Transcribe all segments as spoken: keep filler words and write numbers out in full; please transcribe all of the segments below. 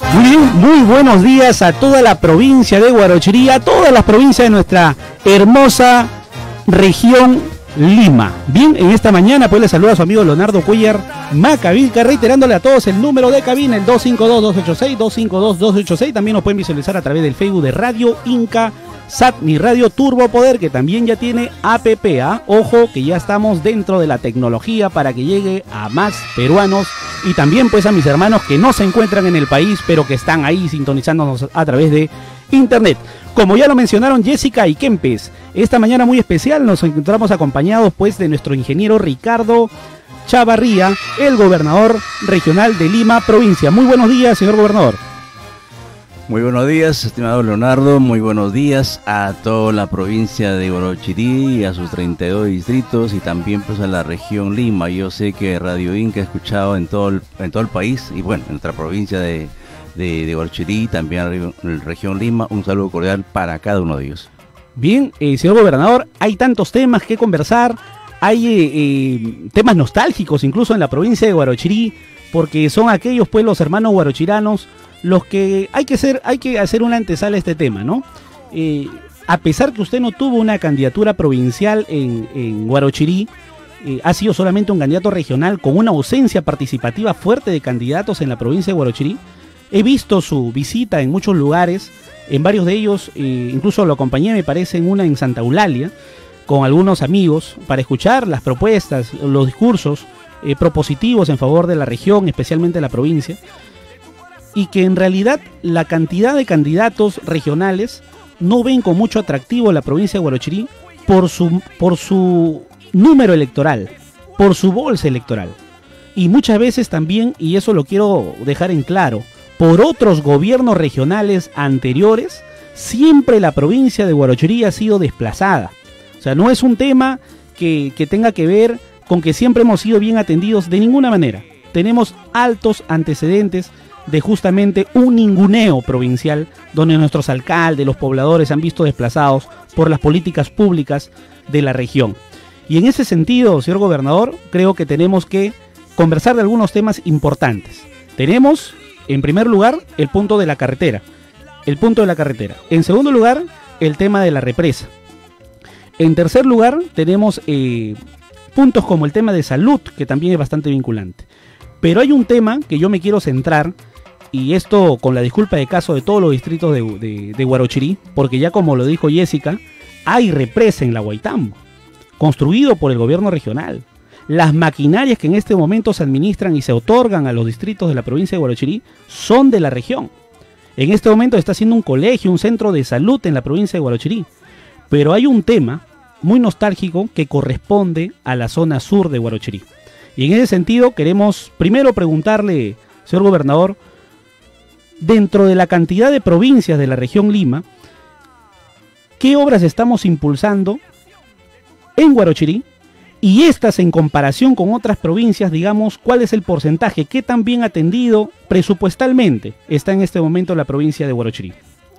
Muy bien, muy buenos días a toda la provincia de Huarochirí, a todas las provincias de nuestra hermosa región Lima. Bien, en esta mañana pues les saluda a su amigo Leonardo Cuellar Macavilca, reiterándole a todos el número de cabina, el dos cinco dos, dos ocho seis, dos cinco dos, dos ocho seis. También nos pueden visualizar a través del Facebook de Radio Inca Satni Radio Turbo Poder, que también ya tiene app. ¿eh? Ojo que ya estamos dentro de la tecnología para que llegue a más peruanos y también pues a mis hermanos que no se encuentran en el país pero que están ahí sintonizándonos a través de internet. Como ya lo mencionaron Jessica y Kempes, esta mañana muy especial nos encontramos acompañados pues de nuestro ingeniero Ricardo Chavarría, el gobernador regional de Lima, provincia. Muy buenos días, señor gobernador. Muy buenos días, estimado Leonardo, muy buenos días a toda la provincia de Huarochirí, a sus treinta y dos distritos y también pues a la región Lima. Yo sé que Radio Inca ha escuchado en todo el, en todo el país y bueno, en nuestra provincia de, de, de Huarochirí, también en la región Lima, un saludo cordial para cada uno de ellos. Bien, eh, señor gobernador, hay tantos temas que conversar, hay eh, eh, temas nostálgicos incluso en la provincia de Huarochirí, porque son aquellos pues los hermanos huarochiranos los que hay que hacer, hay que hacer una antesala a este tema, ¿no? Eh, a pesar que usted no tuvo una candidatura provincial en, en Huarochirí, eh, ha sido solamente un candidato regional con una ausencia participativa fuerte de candidatos en la provincia de Huarochirí. He visto su visita en muchos lugares, en varios de ellos, eh, incluso lo acompañé, me parece, en una en Santa Eulalia, con algunos amigos, para escuchar las propuestas, los discursos eh, propositivos en favor de la región, especialmente de la provincia. Y que en realidad la cantidad de candidatos regionales no ven con mucho atractivo la provincia de Huarochirí por su, por su número electoral, por su bolsa electoral. Y muchas veces también, y eso lo quiero dejar en claro, por otros gobiernos regionales anteriores, siempre la provincia de Huarochirí ha sido desplazada. O sea, no es un tema que, que tenga que ver con que siempre hemos sido bien atendidos de ninguna manera. Tenemos altos antecedentes de justamente un ninguneo provincial donde nuestros alcaldes, los pobladores han visto desplazados por las políticas públicas de la región. Y en ese sentido, señor gobernador, creo que tenemos que conversar de algunos temas importantes. Tenemos, en primer lugar, el punto de la carretera. El punto de la carretera. En segundo lugar, el tema de la represa. En tercer lugar, tenemos eh, puntos como el tema de salud, que también es bastante vinculante. Pero hay un tema que yo me quiero centrar, y esto con la disculpa de caso de todos los distritos de, de, de Huarochirí, porque ya como lo dijo Jessica, hay represa en la Huaytambo, construido por el gobierno regional. Las maquinarias que en este momento se administran y se otorgan a los distritos de la provincia de Huarochirí son de la región. En este momento está haciendo un colegio, un centro de salud en la provincia de Huarochirí. Pero hay un tema muy nostálgico que corresponde a la zona sur de Huarochirí. Y en ese sentido queremos primero preguntarle, señor gobernador, dentro de la cantidad de provincias de la región Lima, ¿qué obras estamos impulsando en Huarochirí? Y estas en comparación con otras provincias, digamos, ¿cuál es el porcentaje? ¿Qué tan bien atendido presupuestalmente está en este momento la provincia de Huarochirí?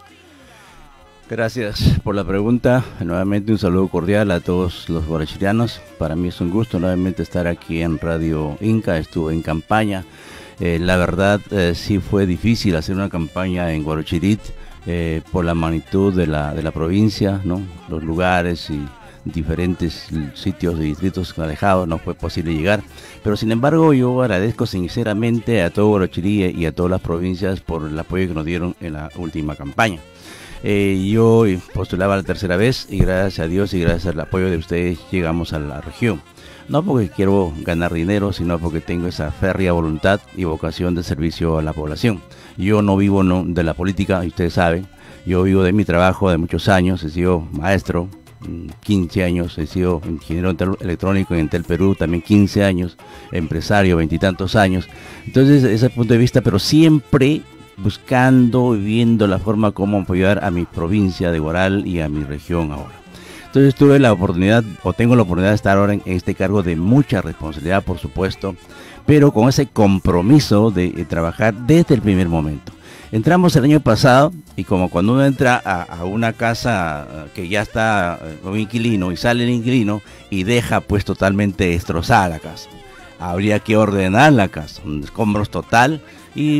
Gracias por la pregunta. Nuevamente un saludo cordial a todos los huarochirianos. Para mí es un gusto nuevamente estar aquí en Radio Inca. Estuve en campaña. Eh, la verdad eh, sí fue difícil hacer una campaña en Huarochirí eh, por la magnitud de la, de la provincia, ¿no? Los lugares y diferentes sitios y distritos alejados no fue posible llegar, pero sin embargo yo agradezco sinceramente a todo Huarochirí y a todas las provincias por el apoyo que nos dieron en la última campaña. Eh, yo postulaba la tercera vez y gracias a Dios y gracias al apoyo de ustedes llegamos a la región. No porque quiero ganar dinero, sino porque tengo esa férrea voluntad y vocación de servicio a la población. Yo no vivo no, de la política, y ustedes saben, yo vivo de mi trabajo de muchos años, he sido maestro, quince años, he sido ingeniero electrónico en Entel Perú, también quince años, empresario, veintitantos años. Entonces, desde ese punto de vista, pero siempre buscando y viendo la forma como apoyar a mi provincia de Huaral y a mi región ahora. Entonces tuve la oportunidad, o tengo la oportunidad de estar ahora en este cargo de mucha responsabilidad, por supuesto, pero con ese compromiso de, de trabajar desde el primer momento. Entramos el año pasado y como cuando uno entra a, a una casa que ya está un inquilino y sale el inquilino y deja pues totalmente destrozada la casa. Habría que ordenar la casa, un escombros total y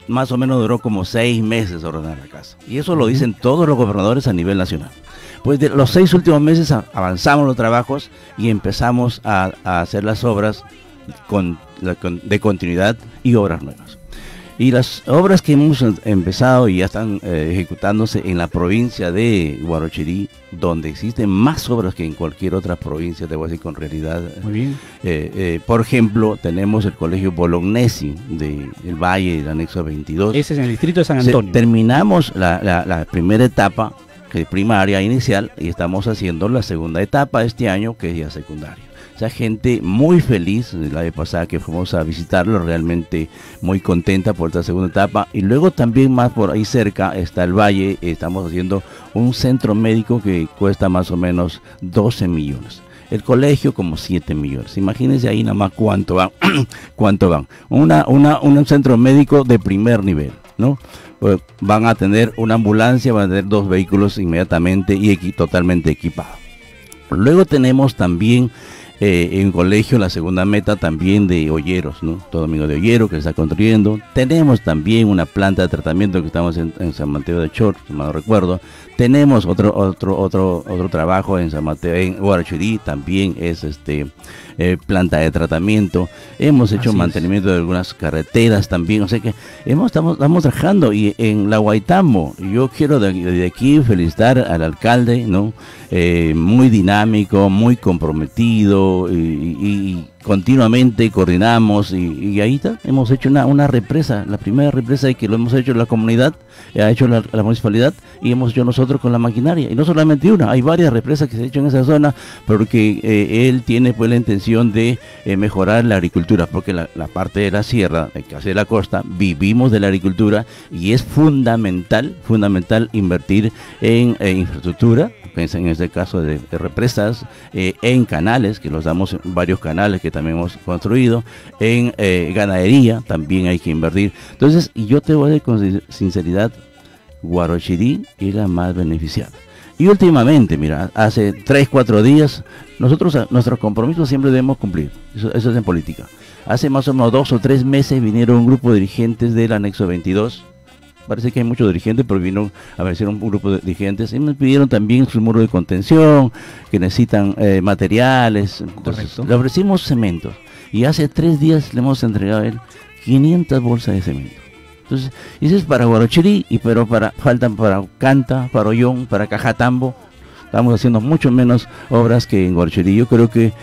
más o menos duró como seis meses ordenar la casa. Y eso lo dicen todos los gobernadores a nivel nacional. Pues de los seis últimos meses avanzamos los trabajos y empezamos a, a hacer las obras con, con, de continuidad y obras nuevas. Y las obras que hemos empezado y ya están eh, ejecutándose en la provincia de Huarochirí, donde existen más obras que en cualquier otra provincia, debo decir con realidad. Muy bien. Eh, eh, por ejemplo, tenemos el colegio Bolognesi del de Valle del anexo veintidós. Ese es en el distrito de San Antonio. Se, terminamos la, la, la primera etapa, que es primaria inicial, y estamos haciendo la segunda etapa este año, que es ya secundaria. O sea, gente muy feliz, la vez pasada que fuimos a visitarlo, realmente muy contenta por esta segunda etapa. Y luego también más por ahí cerca está el Valle, estamos haciendo un centro médico que cuesta más o menos doce millones. El colegio como siete millones. Imagínense ahí nada más cuánto van, cuánto van. Una, una, un centro médico de primer nivel, ¿no? Pues van a tener una ambulancia, van a tener dos vehículos inmediatamente y equi totalmente equipados. Luego tenemos también Eh, en colegio la segunda meta también de Olleros, ¿no? Todo Domingo de Ollero que se está construyendo. Tenemos también una planta de tratamiento que estamos en, en San Mateo de Chor, si mal no recuerdo. Tenemos otro otro otro otro trabajo en San Mateo, en Huarochirí, también es este eh, planta de tratamiento. Hemos hecho Así mantenimiento es. de algunas carreteras también, o sea que hemos estamos, estamos trabajando. Y en la Guaitambo, yo quiero de, de aquí felicitar al alcalde, ¿no? Eh, muy dinámico, muy comprometido, y, y continuamente coordinamos y, y ahí está, hemos hecho una, una represa, la primera represa que lo hemos hecho la comunidad, ha hecho la, la municipalidad y hemos hecho nosotros con la maquinaria, y no solamente una, hay varias represas que se han hecho en esa zona, porque eh, él tiene pues la intención de eh, mejorar la agricultura, porque la, la parte de la sierra, casi de la costa, vivimos de la agricultura y es fundamental, fundamental invertir en eh, infraestructura, en este caso de, de represas, eh, en canales, que los damos en varios canales que también hemos construido, en eh, ganadería también hay que invertir. Entonces, y yo te voy a decir con sinceridad, Huarochirí es la más beneficiada. Y últimamente, mira, hace tres, cuatro días, nosotros nuestros compromisos siempre debemos cumplir, eso, eso es en política. Hace más o menos dos o tres meses vinieron un grupo de dirigentes del anexo veintidós, parece que hay muchos dirigentes, pero vino a aparecer un grupo de dirigentes y me pidieron también su muro de contención, que necesitan eh, materiales. Entonces, le ofrecimos cemento y hace tres días le hemos entregado a él quinientas bolsas de cemento. Entonces, eso es para Huarochirí, y pero para faltan para Canta, para Ollón, para Cajatambo. Estamos haciendo mucho menos obras que en Huarochirí. Yo creo que eh,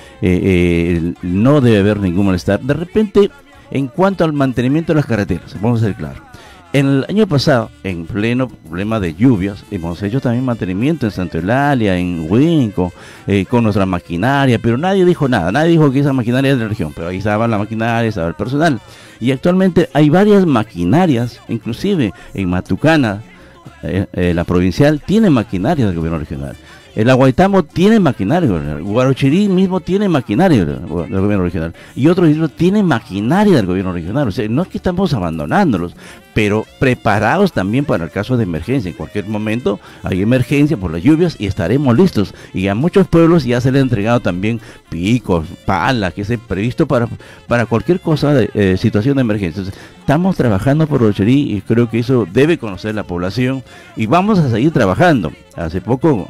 eh, no debe haber ningún malestar. De repente, en cuanto al mantenimiento de las carreteras, vamos a ser claros. En el año pasado, en pleno problema de lluvias, hemos hecho también mantenimiento en Santa Eulalia, en Huinco, eh, con nuestra maquinaria, pero nadie dijo nada, nadie dijo que esa maquinaria es de la región, pero ahí estaba la maquinaria, estaba el personal. Y actualmente hay varias maquinarias, inclusive en Matucana, eh, eh, la provincial tiene maquinaria del gobierno regional. El Guaitambo tiene maquinaria, Huarochirí mismo tiene maquinaria del gobierno regional, y otros distritos tienen maquinaria del gobierno regional. O sea, no es que estamos abandonándolos, pero preparados también para el caso de emergencia. En cualquier momento hay emergencia por las lluvias y estaremos listos. Y a muchos pueblos ya se les ha entregado también picos, palas, que es previsto para, para cualquier cosa de eh, situación de emergencia. Entonces, estamos trabajando por Huarochirí y creo que eso debe conocer la población y vamos a seguir trabajando. Hace poco,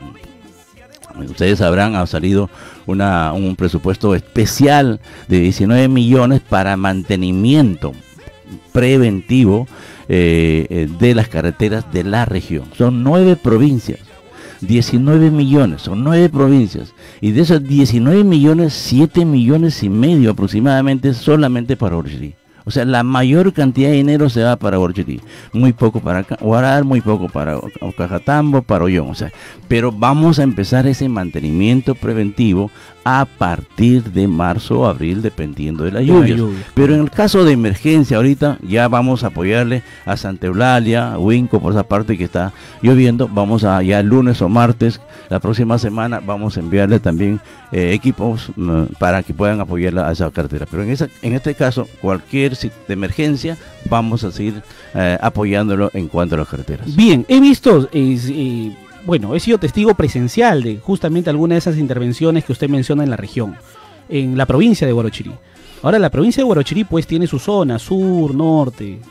ustedes sabrán, ha salido una, un presupuesto especial de diecinueve millones para mantenimiento preventivo eh, de las carreteras de la región. Son nueve provincias, diecinueve millones, son nueve provincias, y de esos diecinueve millones, siete millones y medio aproximadamente solamente para Huarochirí. O sea, la mayor cantidad de dinero se va para Huarochirí, muy poco para Huaral, muy poco para Cajatambo, para Ollón. O sea, pero vamos a empezar ese mantenimiento preventivo a partir de marzo o abril, dependiendo de la lluvia. Pero en el caso de emergencia, ahorita ya vamos a apoyarle a Santa Eulalia, a Huinco, por esa parte que está lloviendo. Vamos a ya lunes o martes, la próxima semana, vamos a enviarle también eh, equipos uh, para que puedan apoyarla a esa carretera. Pero en, esa, en este caso, cualquier de emergencia, vamos a seguir eh, apoyándolo en cuanto a las carreteras. Bien, he visto, eh, eh, bueno, he sido testigo presencial de justamente alguna de esas intervenciones que usted menciona en la región, en la provincia de Huarochirí. Ahora, la provincia de Huarochirí pues tiene su zona, sur, norte,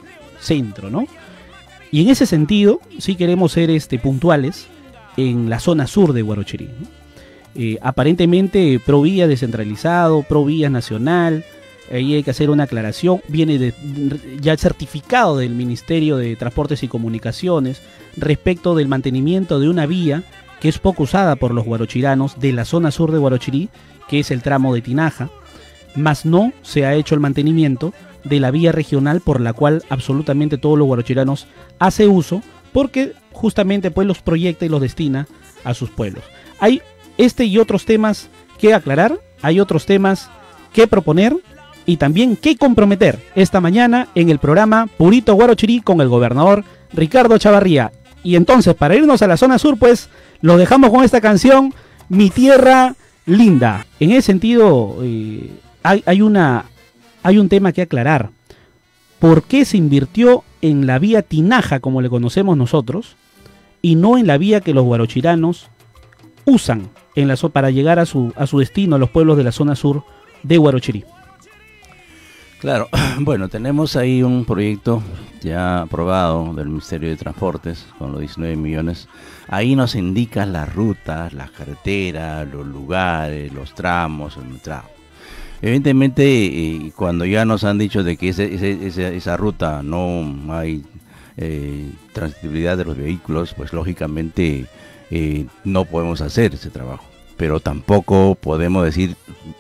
centro, ¿no? Y en ese sentido, sí queremos ser este, puntuales en la zona sur de Huarochirí, ¿no? Eh, aparentemente Provía descentralizado, Provía nacional, ahí hay que hacer una aclaración, viene de, ya certificado del Ministerio de Transportes y Comunicaciones respecto del mantenimiento de una vía que es poco usada por los guarochiranos de la zona sur de Huarochirí, que es el tramo de Tinaja, mas no se ha hecho el mantenimiento de la vía regional por la cual absolutamente todos los guarochiranos hace uso, porque justamente pues los proyecta y los destina a sus pueblos. Hay este y otros temas que aclarar, hay otros temas que proponer y también que comprometer esta mañana en el programa Purito Huarochirí con el gobernador Ricardo Chavarría. Y entonces, para irnos a la zona sur, pues lo dejamos con esta canción, Mi Tierra Linda. En ese sentido, eh, hay, hay, una, hay un tema que aclarar. ¿Por qué se invirtió en la vía Tinaja, como le conocemos nosotros, y no en la vía que los guarochiranos usan en la, para llegar a su, a su destino, a los pueblos de la zona sur de Huarochirí? Claro, bueno, tenemos ahí un proyecto ya aprobado del Ministerio de Transportes con los diecinueve millones. Ahí nos indica las rutas, las carreteras, los lugares, los tramos, el metrado. Evidentemente, eh, cuando ya nos han dicho de que ese, ese, esa, esa ruta no hay eh, transitibilidad de los vehículos, pues lógicamente eh, no podemos hacer ese trabajo. Pero tampoco podemos decir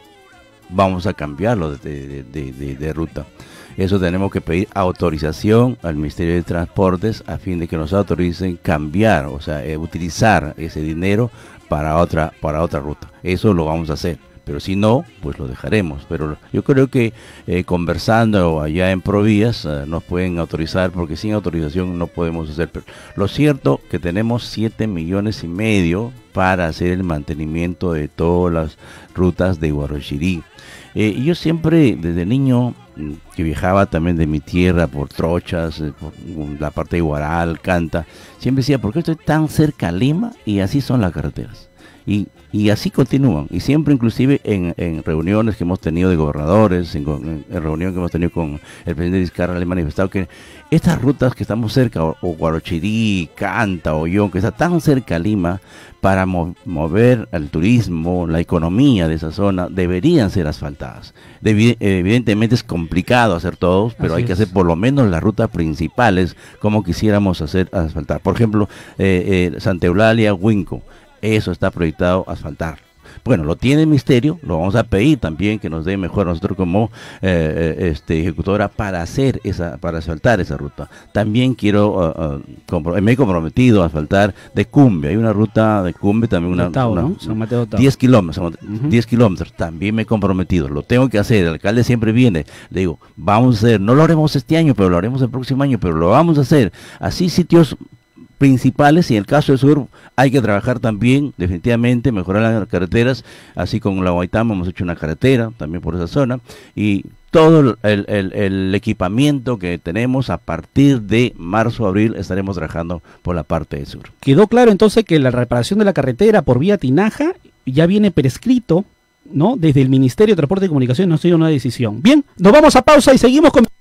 vamos a cambiarlo de, de, de, de ruta. Eso tenemos que pedir autorización al Ministerio de Transportes a fin de que nos autoricen cambiar, o sea, eh, utilizar ese dinero para otra, para otra ruta. Eso lo vamos a hacer, pero si no, pues lo dejaremos. Pero yo creo que eh, conversando allá en Provías eh, nos pueden autorizar, porque sin autorización no podemos hacer. Pero lo cierto que tenemos siete millones y medio para hacer el mantenimiento de todas las rutas de Huarochirí. Eh, yo siempre, desde niño, que viajaba también de mi tierra por Trochas, eh, por la parte de Huaral, Canta, siempre decía, ¿por qué estoy tan cerca a Lima? Y así son las carreteras. Y, y así continúan. Y siempre, inclusive, en, en reuniones que hemos tenido de gobernadores, en, en, en reuniones que hemos tenido con el presidente Vizcarra, le he manifestado que estas rutas que estamos cerca, o, o Huarochirí, Canta, Ollón, que está tan cerca a Lima, para mo mover el turismo, la economía de esa zona, deberían ser asfaltadas. Debi evidentemente es complicado hacer todos, pero Así hay que es. hacer por lo menos las rutas principales como quisiéramos hacer asfaltar. Por ejemplo, eh, eh, Santa Eulalia, Huinco, eso está proyectado asfaltar. Bueno, lo tiene el ministerio, lo vamos a pedir también que nos dé mejor a nosotros como eh, este, ejecutora para hacer esa, para asfaltar esa ruta. También quiero, uh, uh, me he comprometido a asfaltar de Cumbe, hay una ruta de Cumbe también, una, Octavo, una, ¿no? San Mateo Octavo. diez kilómetros, uh-huh. diez kilómetros, también me he comprometido, lo tengo que hacer, el alcalde siempre viene, le digo, vamos a hacer, no lo haremos este año, pero lo haremos el próximo año, pero lo vamos a hacer, así sitios principales, y en el caso del sur hay que trabajar también, definitivamente, mejorar las carreteras, así como la Guaitama hemos hecho una carretera también por esa zona, y todo el, el, el equipamiento que tenemos a partir de marzo, abril, estaremos trabajando por la parte del sur. Quedó claro entonces que la reparación de la carretera por vía Tinaja ya viene prescrito, ¿no? Desde el Ministerio de Transporte y Comunicaciones no ha sido una decisión. Bien, nos vamos a pausa y seguimos con...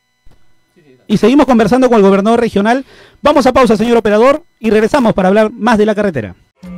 Y seguimos conversando con el gobernador regional. Vamos a pausa, señor operador, y regresamos para hablar más de la carretera.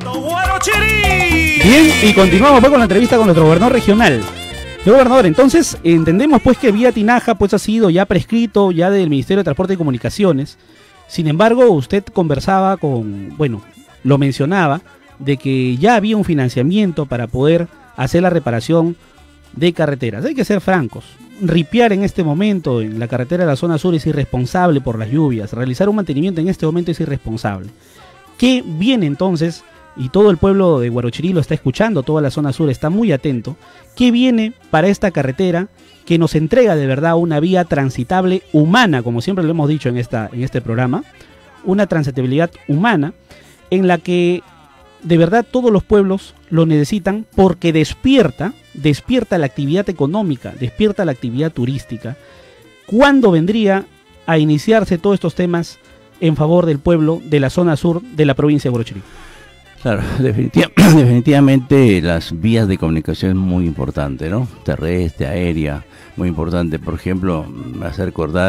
Bien, y continuamos pues con la entrevista con nuestro gobernador regional. Señor gobernador, entonces entendemos pues que vía Tinaja pues ha sido ya prescrito ya del Ministerio de Transporte y Comunicaciones. Sin embargo, usted conversaba con, bueno, lo mencionaba, de que ya había un financiamiento para poder hacer la reparación de carreteras. Hay que ser francos. Ripiar en este momento en la carretera de la zona sur es irresponsable por las lluvias. Realizar un mantenimiento en este momento es irresponsable. ¿Qué viene entonces? Y todo el pueblo de Huarochirí lo está escuchando, toda la zona sur está muy atento. ¿Qué viene para esta carretera que nos entrega de verdad una vía transitable humana, como siempre lo hemos dicho en, esta, en este programa? Una transitabilidad humana en la que de verdad todos los pueblos lo necesitan, porque despierta, despierta la actividad económica, despierta la actividad turística. ¿Cuándo vendría a iniciarse todos estos temas en favor del pueblo de la zona sur de la provincia de Huarochirí? Claro, definitiv definitivamente las vías de comunicación es muy importante, ¿no? Terrestre, aérea, muy importante. Por ejemplo, me hace recordar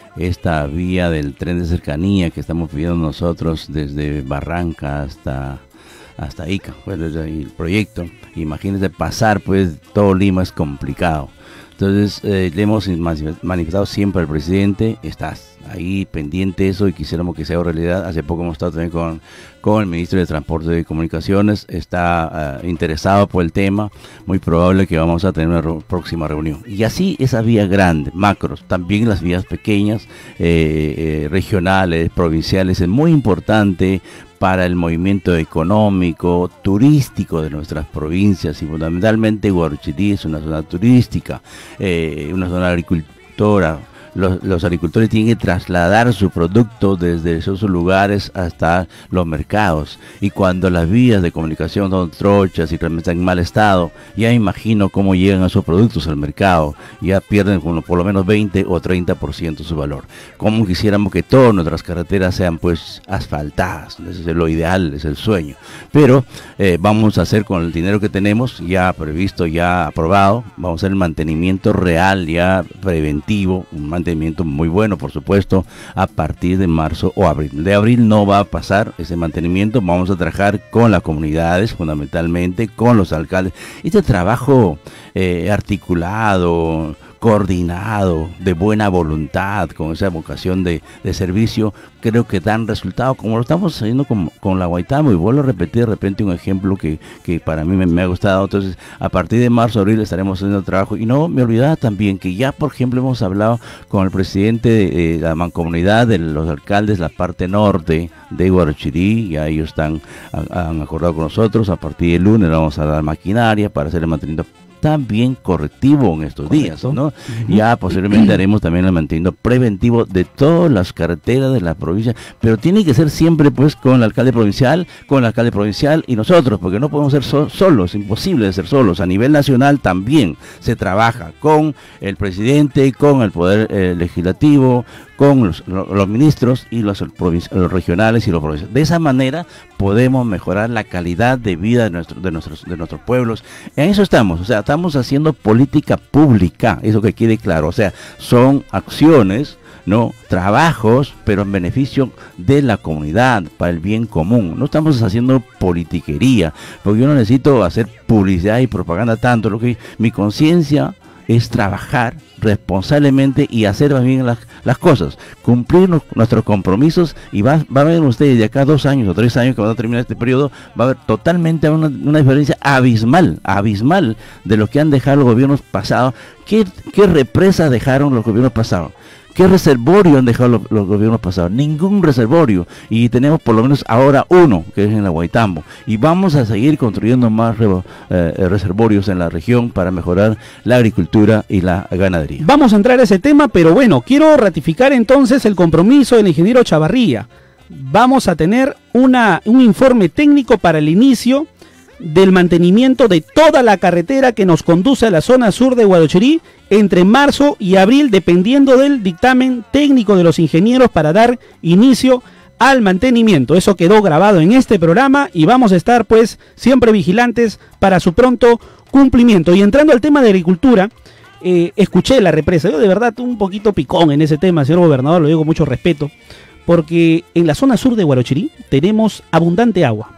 esta vía del tren de cercanía que estamos pidiendo nosotros desde Barranca hasta hasta Ica, pues desde el proyecto. Imagínense pasar, pues todo Lima es complicado. Entonces eh, le hemos manifestado siempre al presidente, estás ahí pendiente de eso y quisiéramos que sea realidad. Hace poco hemos estado también con, con el ministro de Transporte y Comunicaciones, está uh, interesado por el tema, muy probable que vamos a tener una re próxima reunión. Y así esa vía grande, macros, también las vías pequeñas, eh, eh, regionales, provinciales, es muy importante para el movimiento económico, turístico de nuestras provincias, y fundamentalmente Guarochirí es una zona turística, eh, una zona agricultora. Los, los agricultores tienen que trasladar su producto desde esos lugares hasta los mercados, y cuando las vías de comunicación son trochas y realmente están en mal estado, ya imagino cómo llegan esos productos al mercado, ya pierden por lo menos veinte o treinta por ciento su valor. Como quisiéramos que todas nuestras carreteras sean pues asfaltadas, ese es lo ideal, es el sueño, pero eh, vamos a hacer con el dinero que tenemos ya previsto, ya aprobado, vamos a hacer el mantenimiento real, ya preventivo, un mantenimiento muy bueno, por supuesto, a partir de marzo o abril. De abril no va a pasar ese mantenimiento, vamos a trabajar con las comunidades, fundamentalmente con los alcaldes. Este trabajo eh, articulado, coordinado, de buena voluntad, con esa vocación de, de servicio, creo que dan resultado, como lo estamos haciendo con, con la Guaitamo, y vuelvo a repetir de repente un ejemplo que, que para mí me, me ha gustado. Entonces, a partir de marzo, abril estaremos haciendo trabajo, y no me olvidaba también que ya, por ejemplo, hemos hablado con el presidente de eh, la mancomunidad de los alcaldes, la parte norte de Guarochirí, ya ellos están, han acordado con nosotros, a partir del lunes vamos a dar maquinaria para hacer el mantenimiento también correctivo en estos Correcto. días, ¿no? Uh-huh. Ya posiblemente haremos también el mantenimiento preventivo de todas las carreteras de la provincia, pero tiene que ser siempre pues con el alcalde provincial, con el alcalde provincial y nosotros, porque no podemos ser so solos, imposible de ser solos. A nivel nacional también se trabaja con el presidente, con el poder eh, legislativo, con los, los ministros y los, los regionales y los provinciales. De esa manera podemos mejorar la calidad de vida de, nuestro, de, nuestros, de nuestros pueblos. En eso estamos, o sea, estamos haciendo política pública, eso que quede claro, o sea, son acciones, no trabajos, pero en beneficio de la comunidad, para el bien común. No estamos haciendo politiquería, porque yo no necesito hacer publicidad y propaganda tanto. Lo que mi conciencia es trabajar responsablemente y hacer bien las, las cosas, cumplir nuestros compromisos, y va, va a ver ustedes de acá dos años o tres años que van a terminar este periodo, va a haber totalmente una, una diferencia abismal, abismal de lo que han dejado los gobiernos pasados. ¿Qué, qué represas dejaron los gobiernos pasados? ¿Qué reservorio han dejado los, los gobiernos pasados? Ningún reservorio, y tenemos por lo menos ahora uno, que es en la Guaitambo, y vamos a seguir construyendo más re, eh, reservorios en la región para mejorar la agricultura y la ganadería. Vamos a entrar a ese tema, pero bueno, quiero ratificar entonces el compromiso del ingeniero Chavarría. Vamos a tener una, un informe técnico para el inicio del mantenimiento de toda la carretera que nos conduce a la zona sur de Guarochirí entre marzo y abril, dependiendo del dictamen técnico de los ingenieros para dar inicio al mantenimiento. Eso quedó grabado en este programa y vamos a estar pues siempre vigilantes para su pronto cumplimiento. Y entrando al tema de agricultura, eh, escuché la represa. Yo de verdad un poquito picón en ese tema, señor gobernador, lo digo con mucho respeto, porque en la zona sur de Guarochirí tenemos abundante agua.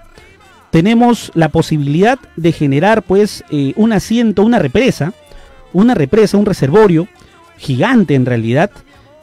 Tenemos la posibilidad de generar pues eh, un asiento, una represa, una represa, un reservorio gigante en realidad,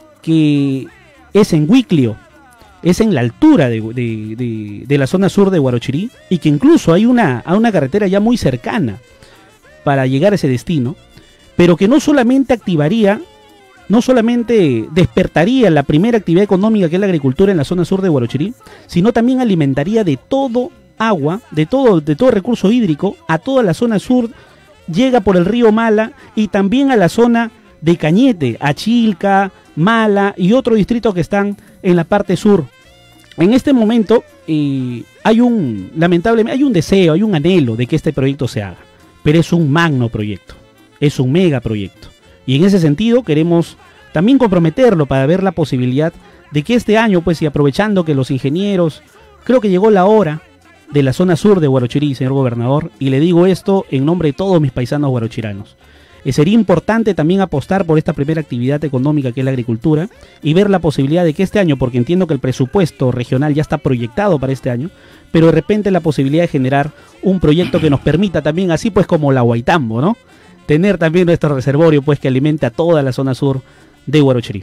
que es en Huiclio, es en la altura de, de, de, de la zona sur de Guarochirí, y que incluso hay una, a una carretera ya muy cercana para llegar a ese destino, pero que no solamente activaría, no solamente despertaría la primera actividad económica que es la agricultura en la zona sur de Guarochirí, sino también alimentaría de todo agua, de todo, de todo recurso hídrico a toda la zona sur, llega por el río Mala y también a la zona de Cañete, a Chilca, Mala y otros distritos que están en la parte sur. En este momento eh, hay un, lamentablemente, hay un deseo, hay un anhelo de que este proyecto se haga, pero es un magno proyecto, es un mega proyecto, y en ese sentido queremos también comprometerlo para ver la posibilidad de que este año, pues, y aprovechando que los ingenieros, creo que llegó la hora de la zona sur de Guarochirí, señor gobernador, y le digo esto en nombre de todos mis paisanos guarochiranos. Eh, sería importante también apostar por esta primera actividad económica que es la agricultura y ver la posibilidad de que este año, porque entiendo que el presupuesto regional ya está proyectado para este año, pero de repente la posibilidad de generar un proyecto que nos permita también, así pues como la Huaytambo, ¿no? Tener también nuestro reservorio pues que alimente a toda la zona sur de Huarochirí.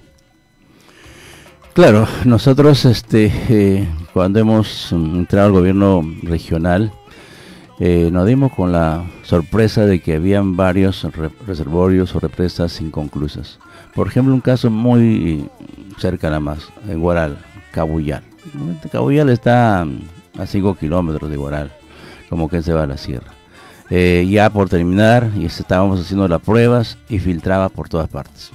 Claro, nosotros este, eh, cuando hemos entrado al gobierno regional, Eh, nos dimos con la sorpresa de que habían varios re reservorios o represas inconclusas. Por ejemplo, un caso muy cerca nada más, en Guaral, Cabuyal. Cabuyal está a cinco kilómetros de Guaral, como que se va a la sierra. Eh, ya por terminar, y estábamos haciendo las pruebas y filtraba por todas partes.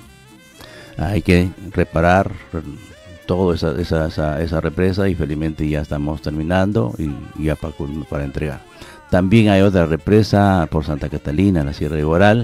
Hay que reparar toda esa, esa, esa, esa represa y felizmente ya estamos terminando y ya para, para entregar. También hay otra represa por Santa Catalina, la Sierra de Guaral,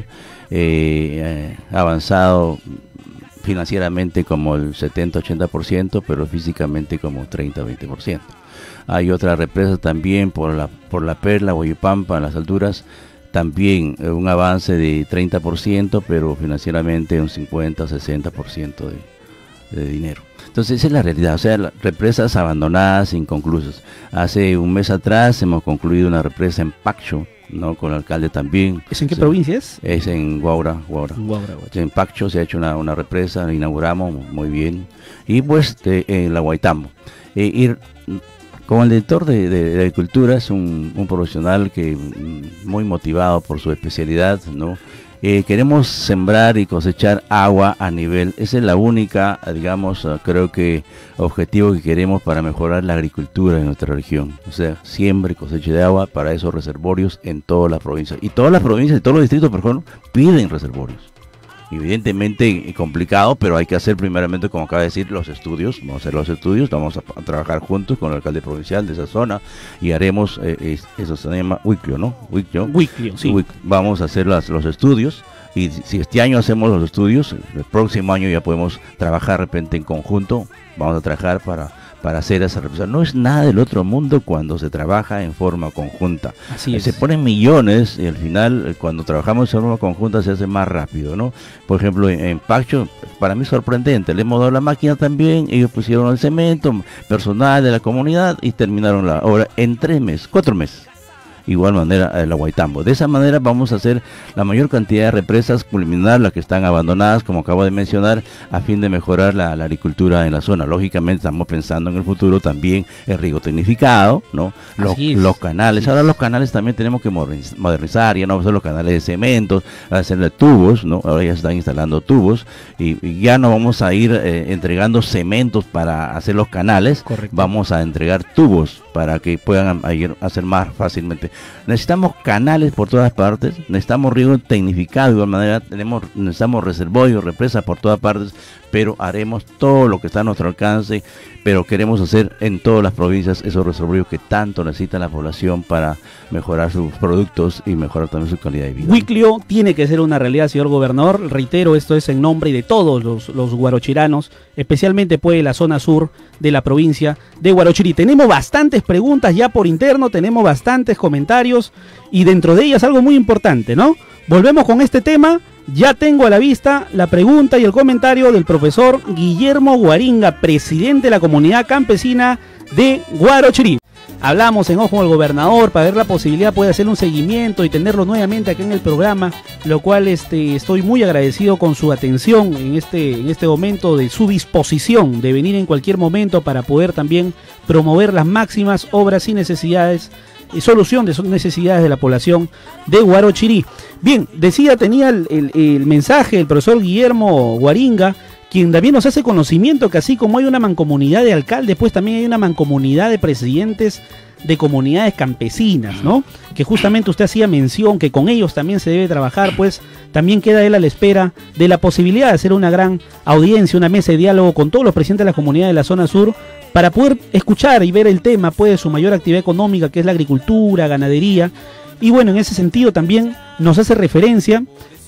eh, eh, avanzado financieramente como el setenta a ochenta por ciento, pero físicamente como treinta a veinte por ciento. Hay otra represa también por la, por la Perla, Huayupampa, en las alturas, también eh, un avance de treinta por ciento, pero financieramente un cincuenta a sesenta por ciento de, de dinero. Entonces esa es la realidad, o sea, represas abandonadas, inconclusas. Hace un mes atrás hemos concluido una represa en Pacho, ¿no? Con el alcalde también. ¿Es en qué sí, provincia es? Es en Huaura, Huaura. Huaura, Huaura. En Pacho se ha hecho una, una represa, la inauguramos muy bien. Y pues de, en la Huaytambo. Eh, ir, como el director de, de, de Agricultura es un, un profesional que muy motivado por su especialidad, ¿no? Eh, queremos sembrar y cosechar agua a nivel, esa es la única, digamos, uh, creo que objetivo que queremos para mejorar la agricultura en nuestra región. O sea, siembra y cosecha de agua para esos reservorios en todas las provincias. Y todas las provincias y todos los distritos, por ejemplo, piden reservorios. Evidentemente complicado, pero hay que hacer primeramente, como acaba de decir, los estudios. Vamos a hacer los estudios, vamos a, a trabajar juntos con el alcalde provincial de esa zona y haremos, eh, eso se llama Huiclio, ¿no? Huiclio, Huiclio, sí. Huiclio. Vamos a hacer las, los estudios y si este año hacemos los estudios, el próximo año ya podemos trabajar de repente en conjunto, vamos a trabajar para... para hacer esa represión. No es nada del otro mundo cuando se trabaja en forma conjunta. Así es. Se ponen millones y al final cuando trabajamos en forma conjunta se hace más rápido, ¿no? Por ejemplo, en, en Pacho, para mí es sorprendente, le hemos dado la máquina también, ellos pusieron el cemento, personal de la comunidad y terminaron la obra en tres meses, cuatro meses. Igual manera eh, la Huaytambo. De esa manera vamos a hacer la mayor cantidad de represas, culminar las que están abandonadas, como acabo de mencionar, a fin de mejorar la, la agricultura en la zona. Lógicamente estamos pensando en el futuro también el riego tecnificado, ¿no? Los, los canales. Sí. Ahora los canales también tenemos que modernizar, ya no vamos a hacer los canales de cementos, a hacerle tubos, ¿no? Ahora ya se están instalando tubos y, y ya no vamos a ir eh, entregando cementos para hacer los canales. Correcto. Vamos a entregar tubos para que puedan ir, hacer más fácilmente. Necesitamos canales por todas partes, necesitamos riego tecnificado de igual manera, tenemos, necesitamos reservorios, represas por todas partes, pero haremos todo lo que está a nuestro alcance, pero queremos hacer en todas las provincias esos reservorios que tanto necesita la población para mejorar sus productos y mejorar también su calidad de vida. Huiclio tiene que ser una realidad, señor gobernador. Reitero, esto es en nombre de todos los, los guarochiranos, especialmente pues la zona sur de la provincia de Huarochirí. Tenemos bastantes preguntas ya por interno, tenemos bastantes comentarios y dentro de ellas algo muy importante, ¿no? Volvemos con este tema. Ya tengo a la vista la pregunta y el comentario del profesor Guillermo Guaringa, presidente de la comunidad campesina de Huarochirí. Hablamos en Ojo al Gobernador para ver la posibilidad de hacer un seguimiento y tenerlo nuevamente aquí en el programa, lo cual este, estoy muy agradecido con su atención en este, en este momento, de su disposición de venir en cualquier momento para poder también promover las máximas obras y necesidades y solución de sus necesidades de la población de Huarochirí. Bien, decía, tenía el, el, el mensaje del profesor Guillermo Guaringa, quien también nos hace conocimiento que así como hay una mancomunidad de alcaldes, pues también hay una mancomunidad de presidentes de comunidades campesinas, ¿no? Que justamente usted hacía mención que con ellos también se debe trabajar, pues también queda él a la espera de la posibilidad de hacer una gran audiencia, una mesa de diálogo con todos los presidentes de la comunidad de la zona sur, para poder escuchar y ver el tema, pues, de su mayor actividad económica, que es la agricultura, ganadería. Y bueno, en ese sentido también nos hace referencia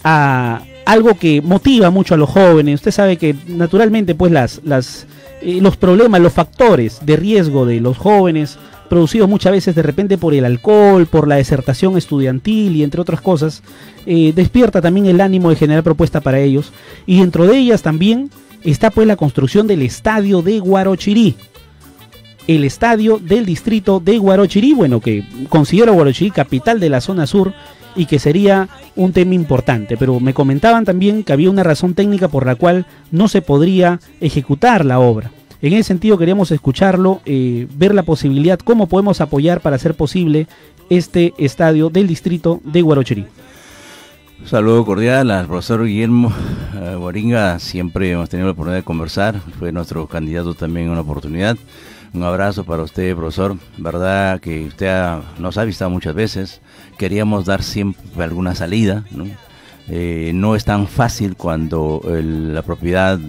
a algo que motiva mucho a los jóvenes. Usted sabe que naturalmente pues las, las, eh, los problemas, los factores de riesgo de los jóvenes producidos muchas veces de repente por el alcohol, por la desertación estudiantil y entre otras cosas, eh, despierta también el ánimo de generar propuesta para ellos. Y dentro de ellas también está pues la construcción del estadio de Guarochirí. El estadio del distrito de Guarochirí, bueno, que considero Guarochirí capital de la zona sur y que sería un tema importante, pero me comentaban también que había una razón técnica por la cual no se podría ejecutar la obra. En ese sentido queríamos escucharlo, eh, ver la posibilidad, cómo podemos apoyar para hacer posible este estadio del distrito de Guarochirí. Un saludo cordial al profesor Guillermo uh, Guaringa, siempre hemos tenido la oportunidad de conversar, fue nuestro candidato también en una oportunidad. Un abrazo para usted, profesor, verdad que usted ha, nos ha visitado muchas veces, queríamos dar siempre alguna salida, ¿no? Eh, no es tan fácil cuando el, la propiedad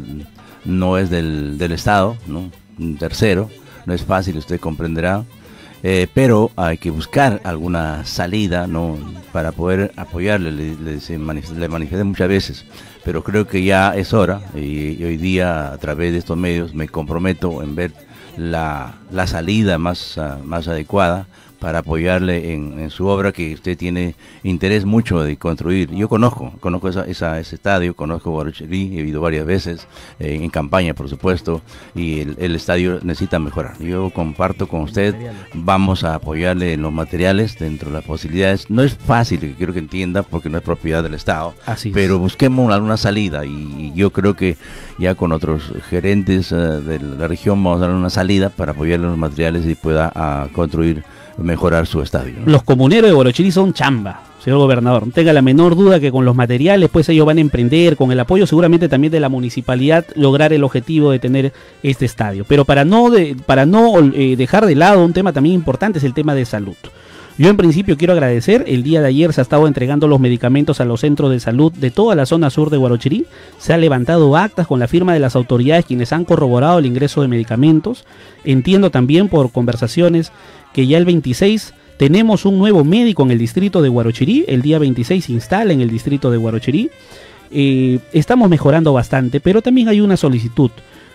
no es del, del Estado, ¿no? Un tercero, no es fácil, usted comprenderá, eh, pero hay que buscar alguna salida, ¿no? Para poder apoyarle, le, le, le, manifesté, le manifesté muchas veces, pero creo que ya es hora, y, y hoy día a través de estos medios me comprometo en ver la, la salida más, uh, más adecuada para apoyarle en, en su obra que usted tiene interés mucho de construir. Yo conozco, conozco esa, esa, ese estadio, conozco Guarochirí, he ido varias veces, eh, en campaña por supuesto, y el, el estadio necesita mejorar. Yo comparto con usted, vamos a apoyarle en los materiales dentro de las posibilidades. No es fácil, quiero que entienda, porque no es propiedad del Estado, Así pero es. busquemos alguna salida, y, y yo creo que ya con otros gerentes uh, de la región vamos a dar una salida para apoyarle en los materiales y pueda uh, construir, mejorar su estadio, ¿no? Los comuneros de Guarochirí son chamba, señor gobernador. No tenga la menor duda que con los materiales, pues ellos van a emprender, con el apoyo seguramente también de la municipalidad, lograr el objetivo de tener este estadio. Pero para no, de, para no eh, dejar de lado un tema también importante es el tema de salud. Yo en principio quiero agradecer, el día de ayer se ha estado entregando los medicamentos a los centros de salud de toda la zona sur de Guarochirí, se ha levantado actas con la firma de las autoridades quienes han corroborado el ingreso de medicamentos. Entiendo también por conversaciones que ya el veintiséis tenemos un nuevo médico en el distrito de Guarochirí, el día veintiséis se instala en el distrito de Guarochirí, eh, estamos mejorando bastante, pero también hay una solicitud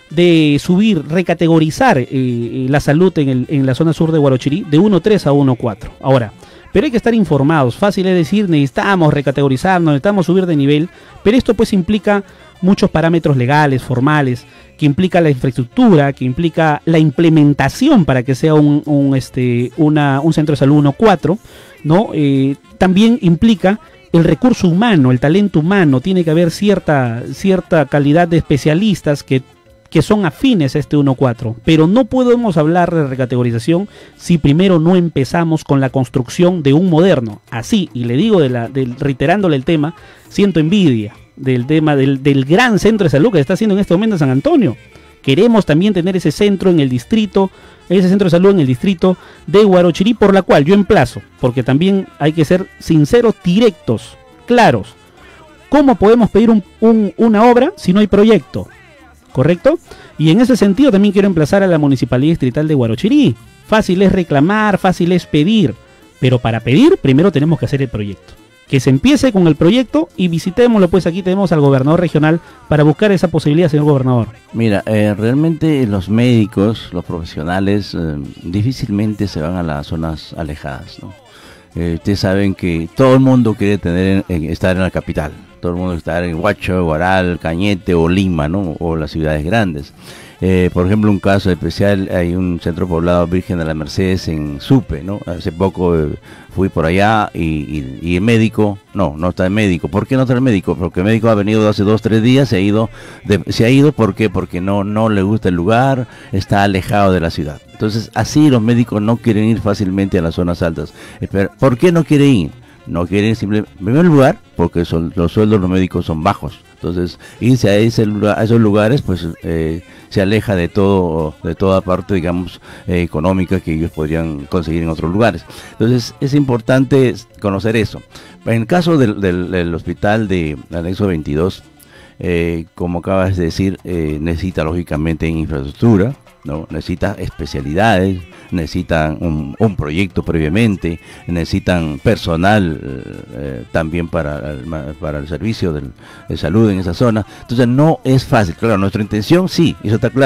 de subir, recategorizar eh, la salud en, el, en la zona sur de Guarochirí de uno tres a uno cuatro. Ahora, pero hay que estar informados, fácil es decir, necesitamos recategorizarnos, necesitamos subir de nivel, pero esto pues implica muchos parámetros legales, formales, que implica la infraestructura, que implica la implementación para que sea un, un, este, una, un centro de salud uno cuatro, ¿no? Eh, también implica el recurso humano, el talento humano, tiene que haber cierta, cierta calidad de especialistas que que son afines a este uno cuatro, pero no podemos hablar de recategorización si primero no empezamos con la construcción de un moderno. Así, y le digo, de la, de, reiterándole el tema, siento envidia del tema del, del gran centro de salud que se está haciendo en este momento en San Antonio. Queremos también tener ese centro en el distrito, ese centro de salud en el distrito de Guarochirí, por la cual yo emplazo, porque también hay que ser sinceros, directos, claros. ¿Cómo podemos pedir un, un, una obra si no hay proyecto? ¿Correcto? Y en ese sentido también quiero emplazar a la Municipalidad Distrital de Guarochirí. Fácil es reclamar, fácil es pedir, pero para pedir primero tenemos que hacer el proyecto. Que se empiece con el proyecto y visitémoslo, pues aquí tenemos al gobernador regional para buscar esa posibilidad, señor gobernador. Mira, eh, realmente los médicos, los profesionales, eh, difícilmente se van a las zonas alejadas, ¿no? Eh, ustedes saben que todo el mundo quiere tener en, estar en la capital. Todo el mundo está en Huacho, Guaral, Cañete o Lima, ¿no? O las ciudades grandes. Eh, por ejemplo, un caso especial, hay un centro poblado Virgen de la Mercedes en Supe, ¿no? Hace poco eh, fui por allá y, y, y el médico, no, no está el médico. ¿Por qué no está el médico? Porque el médico ha venido hace dos, tres días, se ha ido, de, se ha ido, ¿por qué? Porque no, no le gusta el lugar, está alejado de la ciudad. Entonces, así los médicos no quieren ir fácilmente a las zonas altas. ¿Por qué no quieren ir? No quieren simplemente, en primer lugar, porque son, los sueldos de los médicos son bajos. Entonces, irse a, ese, a esos lugares, pues eh, se aleja de todo, de toda parte, digamos, eh, económica que ellos podrían conseguir en otros lugares. Entonces, es importante conocer eso. En el caso del, del, del hospital de Anexo veintidós, eh, como acabas de decir, eh, necesita lógicamente infraestructura, ¿no? Necesita especialidades, necesitan un, un proyecto previamente, necesitan personal eh, también para el, para el servicio del, de salud en esa zona. Entonces no es fácil. Claro, nuestra intención sí, eso está claro,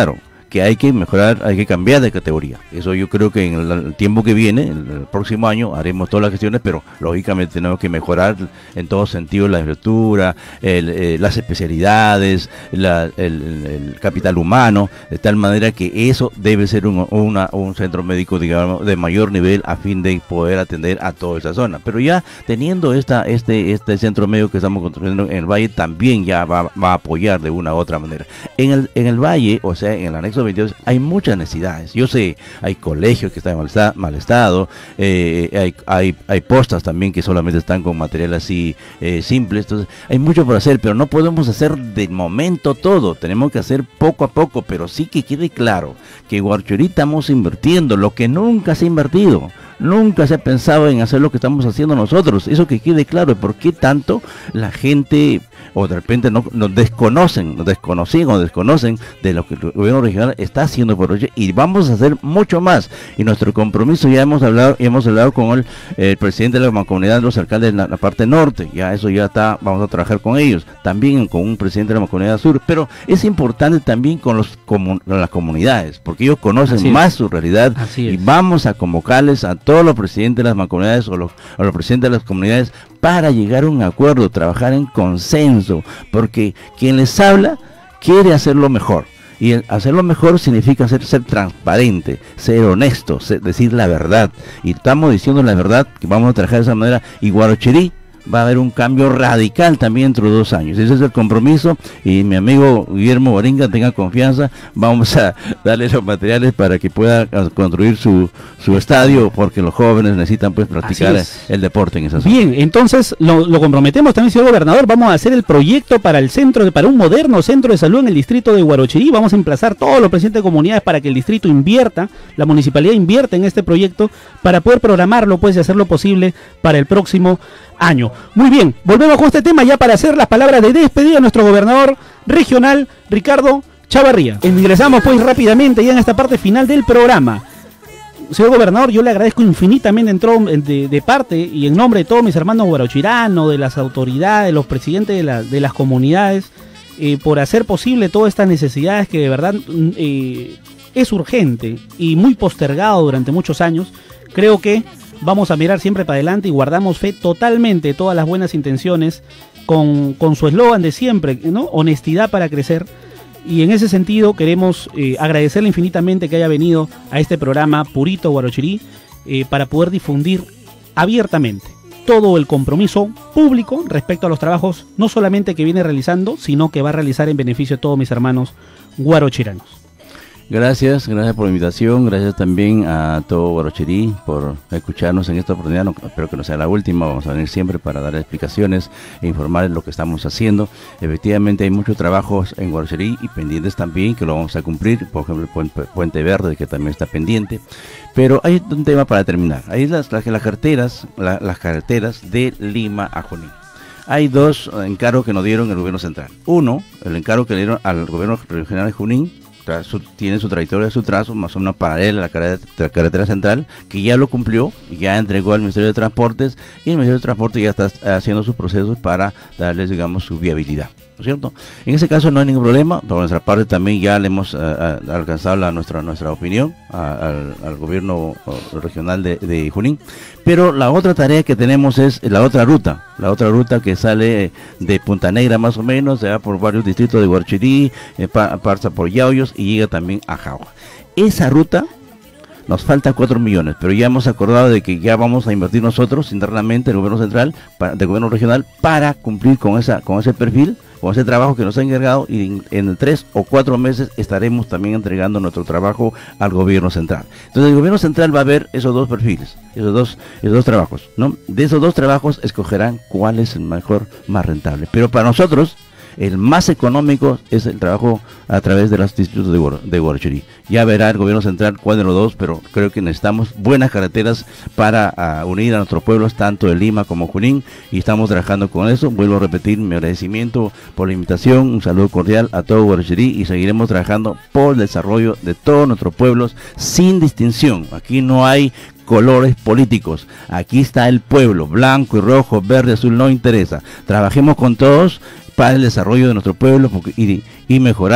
que hay que mejorar, hay que cambiar de categoría. Eso yo creo que en el, el tiempo que viene, en el próximo año, haremos todas las gestiones, pero lógicamente tenemos que mejorar en todo sentido la infraestructura, el, eh, las especialidades, la, el, el capital humano, de tal manera que eso debe ser un, una, un centro médico, digamos, de mayor nivel a fin de poder atender a toda esa zona. Pero ya teniendo esta, este, este centro médico que estamos construyendo en el Valle, también ya va, va a apoyar de una u otra manera. En el, en el Valle, o sea, en el anexo veintidós, hay muchas necesidades. Yo sé, hay colegios que están en mal, esta, mal estado, eh, hay, hay, hay postas también que solamente están con material así eh, simple. Entonces, hay mucho por hacer, pero no podemos hacer de momento todo. Tenemos que hacer poco a poco, pero sí que quede claro que Huarochirí estamos invirtiendo lo que nunca se ha invertido. Nunca se ha pensado en hacer lo que estamos haciendo nosotros. Eso que quede claro. ¿Por qué tanto la gente, o de repente no, nos desconocen, nos desconocen o desconocen de lo que el gobierno regional está haciendo por hoy? Y vamos a hacer mucho más. Y nuestro compromiso, ya hemos hablado, hemos hablado con el, el presidente de la mancomunidad, los alcaldes de la, la parte norte. Ya eso ya está, vamos a trabajar con ellos. También con un presidente de la mancomunidad sur. Pero es importante también con, los, con las comunidades, porque ellos conocen más su realidad. Y vamos a convocarles a todos los presidentes de las mancomunidades o los, o los presidentes de las comunidades para llegar a un acuerdo, trabajar en consenso, porque quien les habla quiere hacerlo mejor. Y hacerlo mejor significa ser, ser transparente, ser honesto, ser, decir la verdad. Y estamos diciendo la verdad, que vamos a trabajar de esa manera. Y Huarochirí va a haber un cambio radical también dentro de dos años. Ese es el compromiso, y mi amigo Guillermo Boringa, tenga confianza, vamos a darle los materiales para que pueda construir su, su estadio, porque los jóvenes necesitan pues practicar el deporte en esa zona. Bien, entonces lo, lo comprometemos también, señor gobernador. Vamos a hacer el proyecto para el centro, de, para un moderno centro de salud en el distrito de Huarochirí. Vamos a emplazar todos los presidentes de comunidades para que el distrito invierta, la municipalidad invierta en este proyecto para poder programarlo pues y hacerlo posible para el próximo año. Muy bien, volvemos con este tema ya para hacer las palabras de despedida a nuestro gobernador regional, Ricardo Chavarría. Ingresamos pues rápidamente ya en esta parte final del programa. Señor gobernador, yo le agradezco infinitamente en de, de parte y en nombre de todos mis hermanos guarochiranos, de las autoridades, de los presidentes de, la, de las comunidades, eh, por hacer posible todas estas necesidades que de verdad eh, es urgente y muy postergado durante muchos años. Creo que vamos a mirar siempre para adelante y guardamos fe totalmente todas las buenas intenciones con, con su eslogan de siempre, ¿no? Honestidad para crecer. Y en ese sentido queremos eh, agradecerle infinitamente que haya venido a este programa Purito Huarochirí eh, para poder difundir abiertamente todo el compromiso público respecto a los trabajos no solamente que viene realizando, sino que va a realizar en beneficio de todos mis hermanos guarochiranos. Gracias, gracias por la invitación, gracias también a todo Huarochirí por escucharnos en esta oportunidad. No, espero que no sea la última, vamos a venir siempre para dar explicaciones e informar de lo que estamos haciendo. Efectivamente hay muchos trabajos en Huarochirí y pendientes también que lo vamos a cumplir, por ejemplo el puente, puente Verde, que también está pendiente. Pero hay un tema para terminar, hay las, las, las carreteras, la, las carreteras de Lima a Junín. Hay dos encargos que nos dieron el gobierno central. Uno, el encargo que le dieron al gobierno regional de Junín, Su, tiene su trayectoria, su trazo, más o menos paralela a la carretera, la carretera central, que ya lo cumplió, ya entregó al Ministerio de Transportes, y el Ministerio de Transportes ya está haciendo sus procesos para darles, digamos, su viabilidad, ¿no es cierto? En ese caso no hay ningún problema. Por nuestra parte también ya le hemos uh, alcanzado la, nuestra, nuestra opinión a, al, al gobierno uh, regional de, de Junín. Pero la otra tarea que tenemos es la otra ruta, la otra ruta que sale de Punta Negra más o menos, se va por varios distritos de Huarochirí, eh, pa, pasa por Yauyos y llega también a Jauja. Esa ruta nos falta cuatro millones, pero ya hemos acordado de que ya vamos a invertir nosotros internamente, el gobierno central, para, del gobierno regional, para cumplir con esa con ese perfil, con ese trabajo que nos ha encargado, y en, en tres o cuatro meses estaremos también entregando nuestro trabajo al gobierno central. Entonces el gobierno central va a ver esos dos perfiles, esos dos, esos dos trabajos, ¿no? De esos dos trabajos escogerán cuál es el mejor, más rentable. Pero para nosotros, el más económico es el trabajo a través de los distritos de Huarochirí. Ya verá el gobierno central cuál de los dos, pero creo que necesitamos buenas carreteras para uh, unir a nuestros pueblos, tanto de Lima como Junín, y estamos trabajando con eso. Vuelvo a repetir mi agradecimiento por la invitación, un saludo cordial a todo Huarochirí, y seguiremos trabajando por el desarrollo de todos nuestros pueblos sin distinción. Aquí no hay colores políticos, aquí está el pueblo, blanco y rojo, verde, azul, no interesa. Trabajemos con todos para el desarrollo de nuestro pueblo y, y mejorar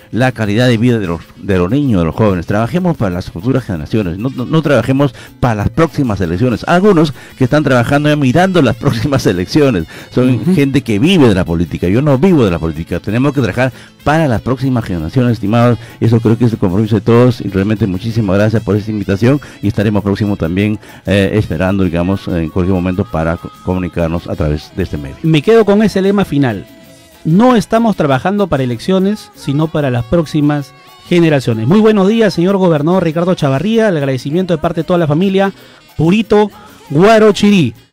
la calidad de vida de los, de los niños, de los jóvenes. Trabajemos para las futuras generaciones, no, no, no trabajemos para las próximas elecciones. Algunos que están trabajando ya mirando las próximas elecciones, son uh-huh. gente que vive de la política. Yo no vivo de la política, tenemos que trabajar para las próximas generaciones, estimados. Eso creo que es el compromiso de todos, y realmente muchísimas gracias por esta invitación, y estaremos próximos también eh, esperando, digamos, en cualquier momento para comunicarnos a través de este medio. Me quedo con ese lema final: no estamos trabajando para elecciones, sino para las próximas generaciones. Muy buenos días, señor gobernador Ricardo Chavarría. El agradecimiento de parte de toda la familia Purito Guarochirí.